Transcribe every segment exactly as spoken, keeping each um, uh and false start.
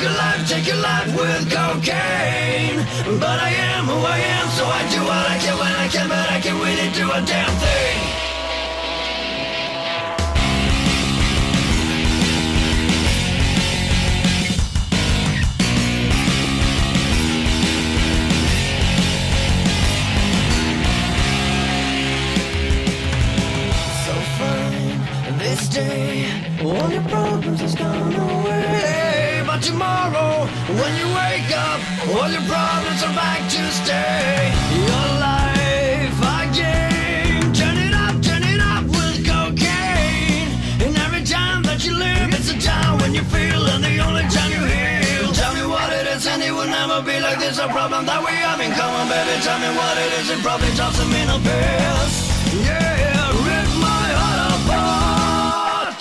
your life, take your life with cocaine. But I am who I am, so I do what I can when I can, but I can't really do a damn thing. So fine, this day, all your problems has gone away. But tomorrow, when you wake up, all your problems are back to stay. Your life again, turn it up, turn it up with cocaine. And every time that you live, it's a time when you feel, and the only time you heal. Tell me what it is, and it will never be like this. A problem that we have in common, baby. Tell me what it is, it probably drops them in a piss. Yeah, rip my heart apart.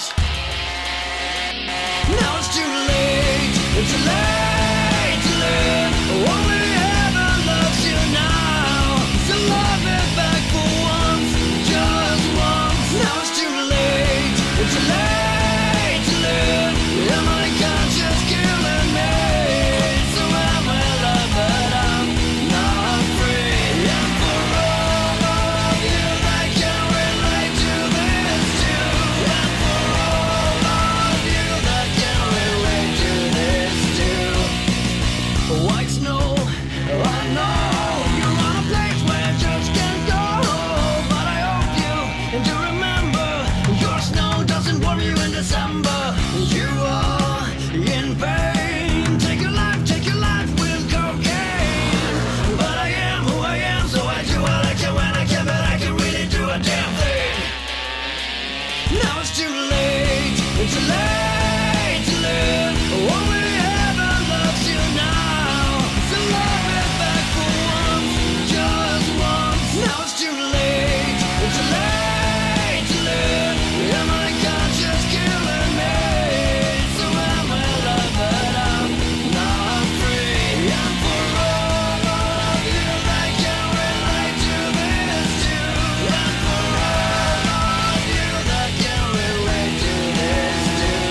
Now it's too late, it's too late to live. Only heaven loves you now. So love me back for once, just once. Now it's too late, it's too late to live. And my conscience killing me. So am I love, but I'm not free. And for all of you that can relate to this too. And for all of you that can relate to this too. White snow, I know you're on a place where you just can't go. But I hope you do remember, your snow doesn't warm you in December. You are in pain. Take your life, take your life with cocaine. But I am who I am, so I do what I can when I can, but I can really do a damn thing. Now it's too late, it's too late to live. Only heaven loves you now. So love me back for once, just once. Now it's too late, it's too late to live. And my conscience killing me. So am I love, but I'm not free. And for all of you that can relate to this too. And for all of you that can relate to this too.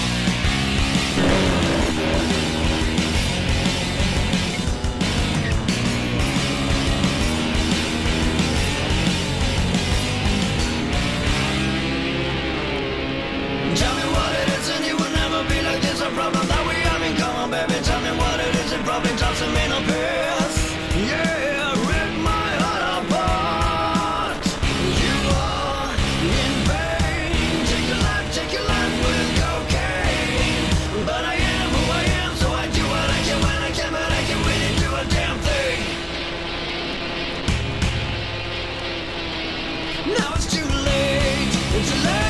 Tell me what it is, and it will never be like this. A problem that we have in common, baby. Tell me what it is, it probably drops them in a piss. Yeah, rip my heart apart. You are in pain. Take your life, take your life with cocaine. But I am who I am, so I do what I can when I can, but I can really do a damn thing. Now it's too late, it's too late.